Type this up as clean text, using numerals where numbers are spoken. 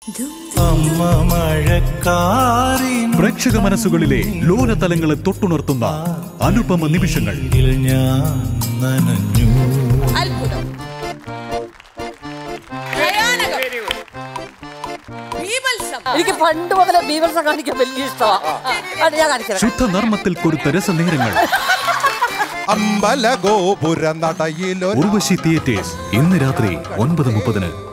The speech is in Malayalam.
പ്രേക്ഷക മനസ്സുകളിലെ ലോലതലങ്ങളെ തൊട്ടുണർത്തുന്ന അനുപമ നിമിഷങ്ങൾ. എനിക്ക് പണ്ട് മുതലേ ബീവൽസം കാണിക്കാൻ വലിയ ഇഷ്ടമാണ്. ശുദ്ധ നർമ്മത്തിൽ കൊടുത്ത രസനേരങ്ങൾ. അമ്പല ഗോപുര നടയിലോ. ഉർവശി തിയേറ്റേഴ്സ് ഇന്ന് രാത്രി 9:30.